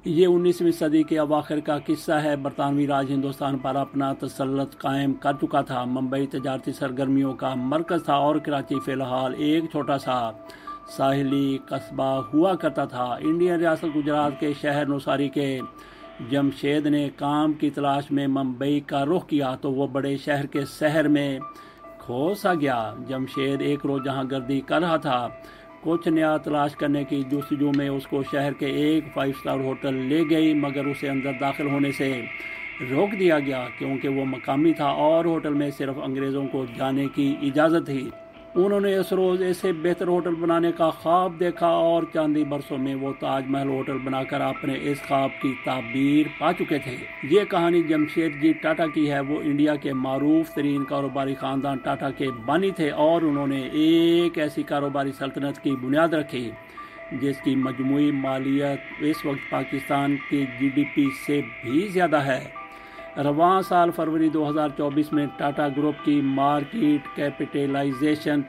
ये 19वीं सदी के अवाखिर का किस्सा है। बरतानवी राज हिंदुस्तान पर अपना तसल्लुत कायम कर चुका था। मुंबई तजारती सरगर्मियों का मरकज़ था और कराची फ़िलहाल एक छोटा सा साहिली कस्बा हुआ करता था। इंडियन रियासत गुजरात के शहर नौसारी के जमशेद ने काम की तलाश में मुंबई का रुख किया तो वो बड़े शहर के शहर में खो सा गया। जमशेद एक रोज़ जहाँ गर्दी कर रहा था, कुछ नया तलाश करने की जस्तजू में उसको शहर के एक 5 स्टार होटल ले गई, मगर उसे अंदर दाखिल होने से रोक दिया गया क्योंकि वो मकामी था और होटल में सिर्फ अंग्रेज़ों को जाने की इजाज़त थी। उन्होंने इस रोज़ ऐसे बेहतर होटल बनाने का ख्वाब देखा और चांदी बरसों में वो ताजमहल होटल बनाकर अपने इस ख्वाब की ताबीर पा चुके थे। ये कहानी जमशेद जी टाटा की है। वो इंडिया के मारूफ तरीन कारोबारी ख़ानदान टाटा के बानी थे और उन्होंने एक ऐसी कारोबारी सल्तनत की बुनियाद रखी जिसकी मजमूई मालियत इस वक्त पाकिस्तान की GDP से भी ज़्यादा है। रवां साल फरवरी 2024 में टाटा ग्रुप की मार्केट कैपिटलाइजेशन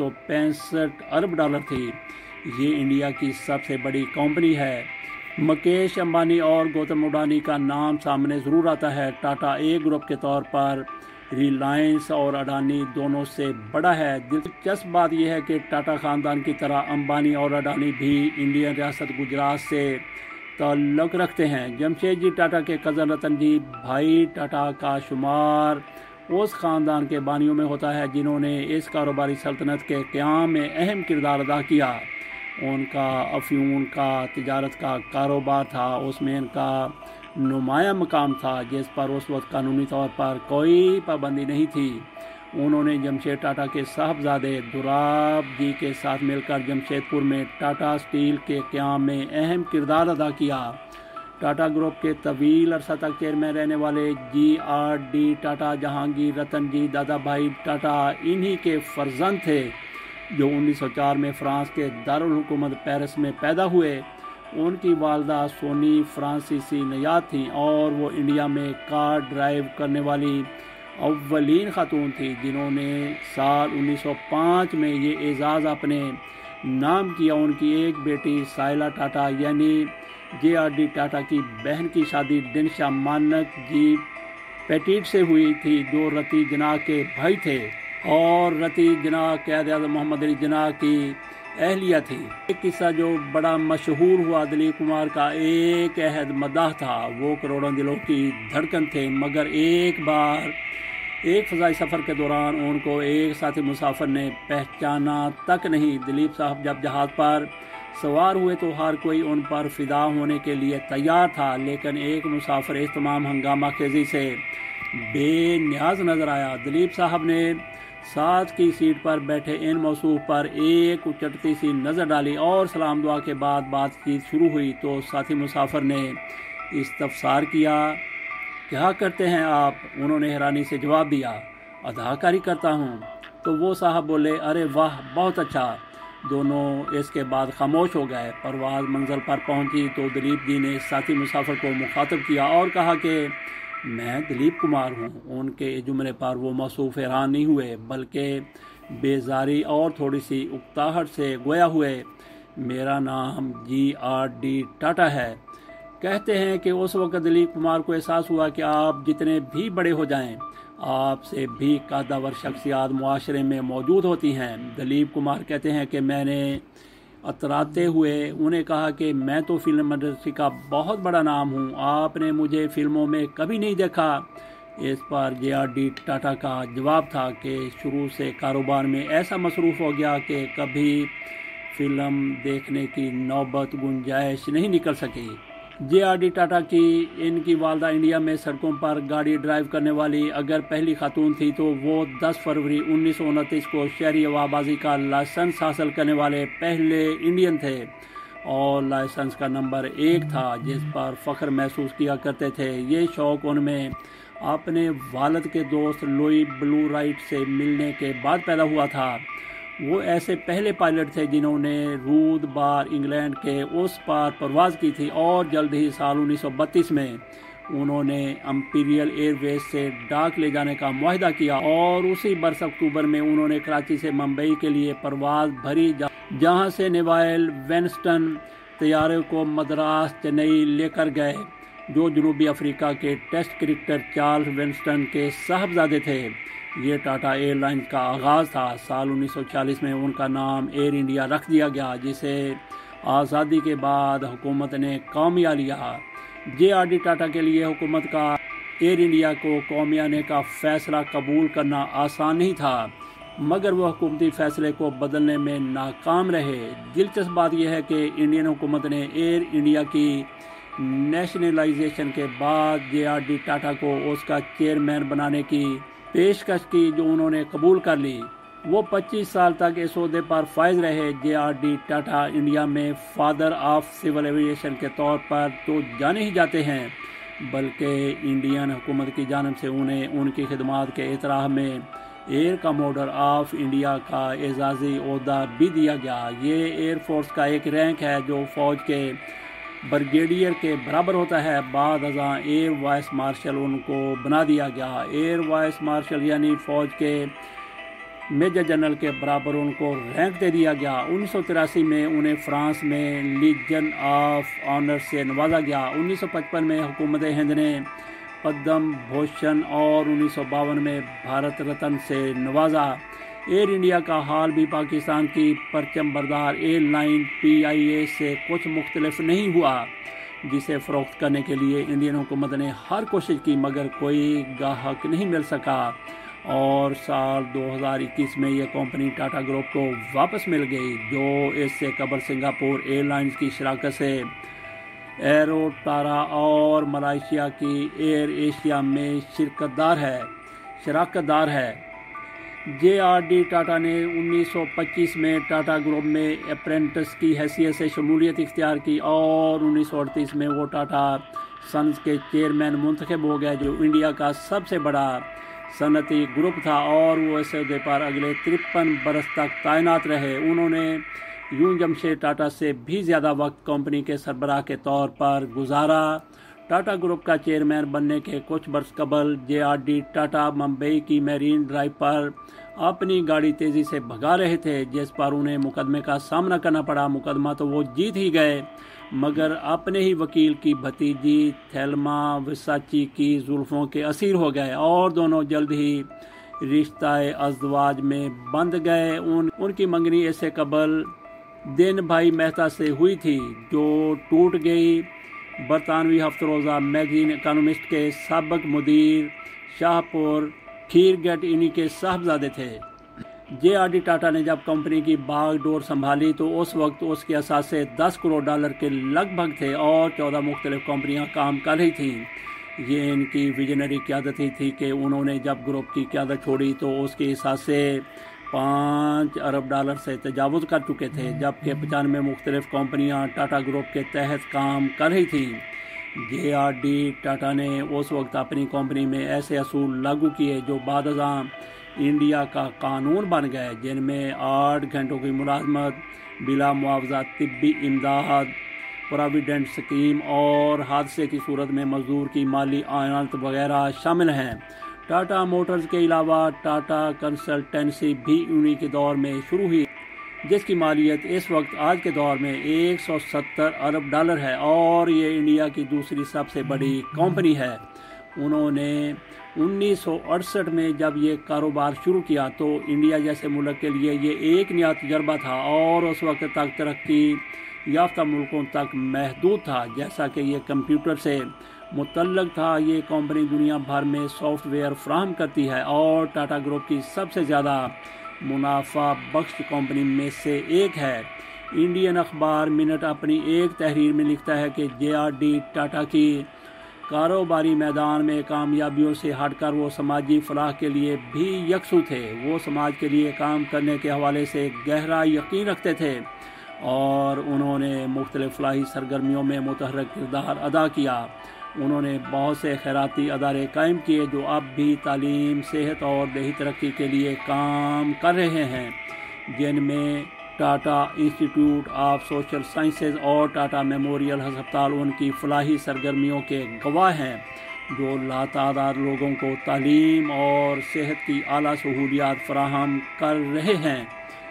365 अरब डॉलर थी। ये इंडिया की सबसे बड़ी कंपनी है। मुकेश अंबानी और गौतम अडानी का नाम सामने ज़रूर आता है। टाटा एक ग्रुप के तौर पर रिलायंस और अडानी दोनों से बड़ा है। दिलचस्प बात यह है कि टाटा ख़ानदान की तरह अंबानी और अडानी भी इंडियन रियासत गुजरात से ताल्लुक़ रखते हैं। जमशेद जी टाटा के कज़न रतन जी भाई टाटा का शुमार उस ख़ानदान के बानियों में होता है जिन्होंने इस कारोबारी सल्तनत के क़याम में अहम किरदार अदा किया। उनका अफ़्यून का तिजारत का कारोबार था, उसमें इनका नुमाया मकाम था जिस पर उस वक्त कानूनी तौर पर कोई पाबंदी नहीं थी। उन्होंने जमशेद टाटा के साहबजादे दुराब जी के साथ मिलकर जमशेदपुर में टाटा स्टील के क़याम में अहम किरदार अदा किया। टाटा ग्रुप के तवील अरसा तक चेयरमैन रहने वाले GRD टाटा जहांगीर रतन जी दादा भाई टाटा इन्हीं के फर्जंद थे जो 1904 में फ़्रांस के दारुल हुकूमत पेरिस में पैदा हुए। उनकी वालदा सोनी फ्रांसीसी नयाद थीं और वो इंडिया में कार ड्राइव करने वाली अव्वलीन खातून थी जिन्होंने साल 1905 में ये एजाज़ अपने नाम किया। उनकी एक बेटी साइला टाटा यानी JRD टाटा की बहन की शादी दिनशा मानक जी पेटिट से हुई थी जो रती जिन्ना के भाई थे और रती जिन्ना क़याद-ए-आज़म मोहम्मद अली जिन्ना की अहलिया थी। एक किस्सा जो बड़ा मशहूर हुआ दिलीप कुमार का एक अहद मदाह था। वो करोड़ों दिलों की धड़कन थे, मगर एक बार एक फ़ज़ाई सफ़र के दौरान उनको एक साथी मुसाफिर ने पहचाना तक नहीं। दिलीप साहब जब जहाज़ पर सवार हुए तो हर कोई उन पर फ़िदा होने के लिए तैयार था, लेकिन एक मुसाफिर इस तमाम हंगामा खेजी से बेनियाज नज़र आया। दिलीप साहब ने साथ की सीट पर बैठे इन मौसूफ पर एक उचटती सी नज़र डाली और सलाम दुआ के बाद बातचीत शुरू हुई तो साथी मुसाफिर ने इस्तफसार किया, क्या करते हैं आप? उन्होंने हैरानी से जवाब दिया, अदाकारी करता हूँ। तो वो साहब बोले, अरे वाह, बहुत अच्छा। दोनों इसके बाद खामोश हो गए। परवाज़ मंजिल पर पहुँची तो दिलीप जी ने साथी मुसाफिर को मुखातब किया और कहा कि मैं दिलीप कुमार हूँ। उनके जुमले पर वो मौसूफ हैरान नहीं हुए बल्कि बेजारी और थोड़ी सी उकताहट से गोया हुए, मेरा नाम GRD टाटा है। कहते हैं कि उस वक्त दिलीप कुमार को एहसास हुआ कि आप जितने भी बड़े हो जाएं, आपसे भी कद्दावर शख्सियात मुआशरे में मौजूद होती हैं। दिलीप कुमार कहते हैं कि मैंने अतराते हुए उन्हें कहा कि मैं तो फिल्म इंडस्ट्री का बहुत बड़ा नाम हूँ, आपने मुझे फिल्मों में कभी नहीं देखा। इस पर JRD टाटा का जवाब था कि शुरू से कारोबार में ऐसा मसरूफ़ हो गया कि कभी फिल्म देखने की नौबत गुंजाइश नहीं निकल सकी। JRD टाटा की इनकी वालदा इंडिया में सड़कों पर गाड़ी ड्राइव करने वाली अगर पहली खातून थी तो वो 10 फरवरी 1929 को शहरी हवाबाजी का लाइसेंस हासिल करने वाले पहले इंडियन थे और लाइसेंस का नंबर 1 था जिस पर फ़ख्र महसूस किया करते थे। ये शौक़ उनमें अपने वालिद के दोस्त लुई ब्लू राइट से मिलने के बाद पैदा हुआ था। वो ऐसे पहले पायलट थे जिन्होंने रूद बार इंग्लैंड के उस पार परवाज़ की थी और जल्द ही साल 1932 में उन्होंने इंपीरियल एयरवेज से डाक ले जाने का मुआहदा किया और उसी बरस अक्टूबर में उन्होंने कराची से मुंबई के लिए परवाज़ भरी जहां से नेवाइल, विंस्टन, طیارے کو مدراس چنئی لے کر گئے، جو جنوبی افریقہ کے ٹیسٹ کرکٹر چارلس ونسٹن کے صاحبزادے تھے۔ یہ ٹاٹا ایئر لائنز کا آغاز تھا۔ سال 1940 میں ان کا نام ایئر انڈیا رکھ دیا گیا، جسے آزادی کے بعد حکومت نے قومیہ لیا۔ جے آر ڈی ٹاٹا کے لیے حکومت کا ایئر انڈیا کو قومیانے کا فیصلہ قبول کرنا آسان نہیں تھا، مگر وہ حکومتی فیصلے کو بدلنے میں ناکام رہے۔ دلچسپ بات یہ ہے کہ انڈین حکومت نے ایئر انڈیا کی نیشنلائزیشن کے بعد جے آر ڈی ٹاٹا کو اس کا چیئرمین بنانے کی پیشکش کی، جو انہوں نے قبول کر لی۔ وہ 25 سال تک اس عہدے پر فائز رہے۔ J R D Tata India میں فادر آف سول ایویشن کے طور پر تو جانے ہی جاتے ہیں، بلکہ انڈین حکومت کی جانب سے انہیں ان کی خدمات کے اعتراف میں ایئر کموڈر آف انڈیا کا اعزازی عہدہ بھی دیا گیا۔ یہ ایئر فورس کا ایک رینک ہے جو فوج کے بریگیڈیئر کے برابر ہوتا ہے۔ بعد ازاں ایئر وائس مارشل ان کو بنا دیا گیا۔ ایئر وائس مارشل یعنی فوج کے میجر جنرل کے برابر ان کو رینک دے دیا گیا۔ 1983 میں انہیں فرانس میں لیجن آف آنر سے نوازا گیا۔ 1955 میں حکومت ہند نے پدم بھوشن اور 1952 میں بھارت رتن سے نوازا۔ ایئر انڈیا کا حال بھی پاکستان کی پرچم بردار ایئر لائن PIA سے کچھ مختلف نہیں ہوا، جسے فروخت کرنے کے لیے انڈین حکومت نے ہر کوشش کی، مگر کوئی گاہک نہیں مل سکا، اور سال 2021 میں یہ کمپنی ٹاٹا گروپ کو واپس مل گئی، جو اس سے قبل سنگاپور ایئر لائنز کی شراکت سے ایرو ٹارا اور ملائیشیا کی ایئر ایشیا میں شراکت دار ہے۔ جے آر ڈی ٹاٹا نے 1925 میں ٹاٹا گروپ میں اپرینٹس کی حیثیت سے شمولیت اختیار کی، اور 1938 میں وہ ٹاٹا سنز کے چیئرمین منتخب ہو گئے، جو انڈیا کا سب سے بڑا صنعتی گروپ تھا، اور وہ اس عہدے پر اگلے 53 برس تک تعینات رہے۔ انہوں نے یوں جمشید ٹاٹا سے بھی زیادہ وقت کمپنی کے سربراہ کے طور پر گزارا۔ ٹاٹا گروپ کا چیئرمین بننے کے کچھ برس قبل J R D Tata Mumbai کی میرین ڈرائیو پر اپنی گاڑی تیزی سے بھگا رہے تھے، جس پر انہیں مقدمے کا سامنا کرنا پڑا۔ مقدمہ تو وہ جیت ہی گئے، مگر اپنے ہی وکیل کی بھتیجی تھیلما وساچی کی زلفوں کے اسیر ہو گئے، اور دونوں جلد ہی رشتہ ازدواج میں بندھ گئے۔ ان کی منگنی اس سے قبل دن بھائی مہتا سے ہوئی تھی، جو ٹوٹ گئی۔ برطانوی ہفتہ روزہ میگزین اکانومسٹ کے سابق مدیر شاہ پور کھیرگٹ انہی کے صاحبزادے تھے۔ جے آر ڈی ٹاٹا نے جب کمپنی کی باغ ڈور سنبھالی تو اس وقت اس کے اثاثے $10 کروڑ کے لگ بھگ تھے، اور 14 مختلف کمپنیاں کام کر رہی تھیں۔ یہ ان کی ویژنری قیادت ہی تھی کہ انہوں نے جب گروپ کی قیادت چھوڑی تو اس کے اثاثے $5 ارب سے تجاوز کر چکے تھے، جبکہ 95 مختلف کمپنیاں ٹاٹا گروپ کے تحت کام کر رہی تھیں۔ جے آر ڈی ٹاٹا نے اس وقت اپنی کمپنی میں ایسے اصول لاگو کیے جو بعد ازاں انڈیا کا قانون بن گئے، جن میں 8 گھنٹوں کی ملازمت، بلا معاوضہ طبی امداد، پراویڈنٹ اسکیم، اور حادثے کی صورت میں مزدور کی مالی اعانت وغیرہ شامل ہیں۔ ٹاٹا موٹرز کے علاوہ ٹاٹا کنسلٹنسی بھی انہی کے دور میں شروع ہوئی، جس کی مالیت اس وقت آج کے دور میں $170 ارب ہے، اور یہ انڈیا کی دوسری سب سے بڑی کمپنی ہے۔ انہوں نے 1968 میں جب یہ کاروبار شروع کیا تو انڈیا جیسے ملک کے لیے یہ ایک نیا تجربہ تھا، اور اس وقت تک ترقی یافتہ ملکوں تک محدود تھا۔ جیسا کہ یہ کمپیوٹر سے متعلق تھا، یہ کمپنی دنیا بھر میں سافٹ ویئر فراہم کرتی ہے، اور ٹاٹا گروپ کی سب سے زیادہ منافع بخش کمپنی میں سے ایک ہے۔ انڈین اخبار منٹ اپنی ایک تحریر میں لکھتا ہے کہ جے آر ڈی ٹاٹا کی کاروباری میدان میں کامیابیوں سے ہٹ کر وہ سماجی فلاح کے لیے بھی یکسو تھے۔ وہ سماج کے لیے کام کرنے کے حوالے سے گہرا یقین رکھتے تھے، اور انہوں نے مختلف فلاحی سرگرمیوں میں متحرک کردار ادا کیا۔ انہوں نے بہت سے خیراتی ادارے قائم کیے جو اب بھی تعلیم، صحت اور دیہی ترقی کے لیے کام کر رہے ہیں، جن میں Tata Institute of Social Sciences اور ٹاٹا میموریل ہسپتال ان کی فلاحی سرگرمیوں کے گواہ ہیں، جو لاتعداد لوگوں کو تعلیم اور صحت کی اعلیٰ سہولیات فراہم کر رہے ہیں۔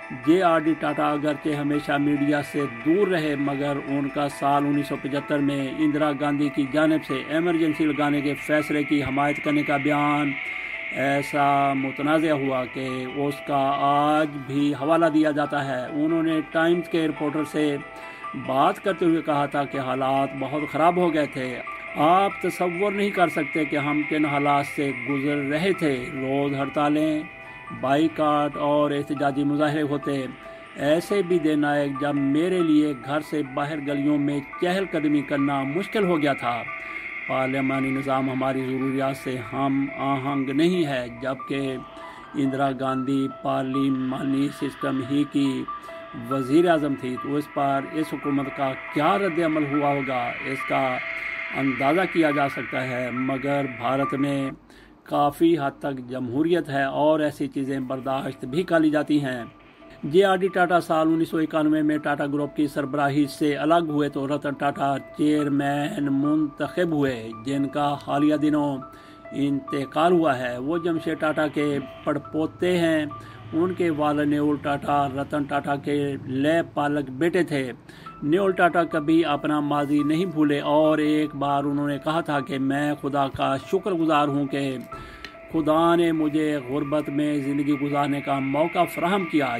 جے آر ڈی ٹاٹا اگرچہ ہمیشہ میڈیا سے دور رہے، مگر ان کا سال 1975 میں اندرا گاندھی کی جانب سے ایمرجنسی لگانے کے فیصلے کی حمایت کرنے کا بیان ایسا متنازع ہوا کہ اس کا آج بھی حوالہ دیا جاتا ہے۔ انہوں نے ٹائمز کے رپورٹر سے بات کرتے ہوئے کہا تھا کہ حالات بہت خراب ہو گئے تھے، آپ تصور نہیں کر سکتے کہ ہم کن حالات سے گزر رہے تھے، روز ہڑتالیں، بائیکاٹ اور احتجاجی مظاہرے ہوتے۔ ایسے بھی دن آئے جب میرے لیے گھر سے باہر گلیوں میں چہل قدمی کرنا مشکل ہو گیا تھا۔ پارلیمانی نظام ہماری ضروریات سے ہم آہنگ نہیں ہے، جبکہ اندرا گاندھی پارلیمانی سسٹم ہی کی وزیر اعظم تھی، تو اس پر اس حکومت کا کیا رد عمل ہوا ہوگا اس کا اندازہ کیا جا سکتا ہے۔ مگر بھارت میں کافی حد تک جمہوریت ہے اور ایسی چیزیں برداشت بھی کر لی جاتی ہیں۔ جے آر ڈی ٹاٹا سال 1991 میں ٹاٹا گروپ کی سربراہی سے الگ ہوئے تو رتن ٹاٹا چیئرمین منتخب ہوئے، جن کا حالیہ دنوں انتقال ہوا ہے۔ وہ جمشید ٹاٹا کے پڑپوتے ہیں۔ ان کے والد نیول ٹاٹا رتن ٹاٹا کے لے پالک بیٹے تھے۔ نیول ٹاٹا کبھی اپنا ماضی نہیں بھولے اور ایک بار انہوں نے کہا تھا کہ میں خدا کا شکر گزار ہوں کہ خدا نے مجھے غربت میں زندگی گزارنے کا موقع فراہم کیا،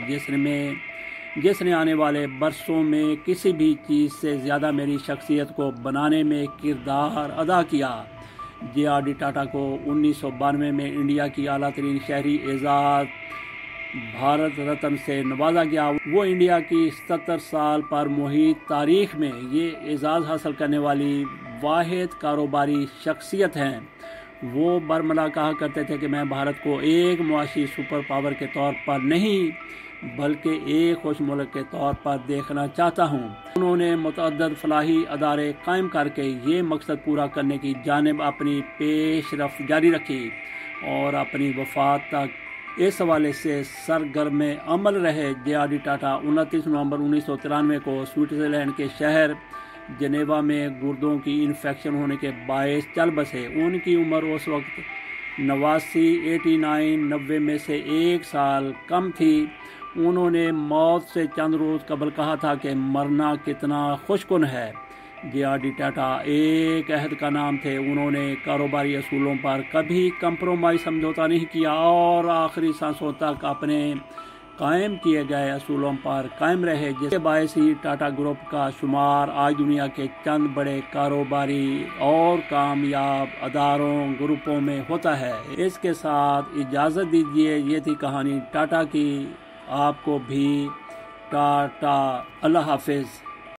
جس نے آنے والے برسوں میں کسی بھی چیز سے زیادہ میری شخصیت کو بنانے میں کردار ادا کیا۔ جے آر ڈی ٹاٹا کو 1992 میں انڈیا کی اعلیٰ ترین شہری اعزاز بھارت رتن سے نوازا گیا۔ وہ انڈیا کی 77 سال پر محیط تاریخ میں یہ اعزاز حاصل کرنے والی واحد کاروباری شخصیت ہیں۔ وہ برملا کہا کرتے تھے کہ میں بھارت کو ایک معاشی سپر پاور کے طور پر نہیں بلکہ ایک خوش ملک کے طور پر دیکھنا چاہتا ہوں۔ انہوں نے متعدد فلاحی ادارے قائم کر کے یہ مقصد پورا کرنے کی جانب اپنی پیش رفت جاری رکھی اور اپنی وفات تک اس حوالے سے سرگرم عمل رہے۔ جے آر ڈی ٹاٹا 29 نومبر 1993 کو سوئٹزرلینڈ کے شہر جنیوا میں گردوں کی انفیکشن ہونے کے باعث چل بسے۔ ان کی عمر اس وقت 90 میں سے ایک سال کم تھی۔ انہوں نے موت سے چند روز قبل کہا تھا کہ مرنا کتنا خوش کن ہے۔ جے آر ڈی ٹاٹا ایک عہد کا نام تھے۔ انہوں نے کاروباری اصولوں پر کبھی کمپرومائز سمجھوتا نہیں کیا اور آخری سانسوں تک اپنے قائم کیے گئے اصولوں پر قائم رہے، جس کے باعث ہی ٹاٹا گروپ کا شمار آج دنیا کے چند بڑے کاروباری اور کامیاب اداروں گروپوں میں ہوتا ہے۔ اس کے ساتھ اجازت دیجیے، یہ تھی کہانی ٹاٹا کی۔ آپ کو بھی ٹاٹا، اللہ حافظ۔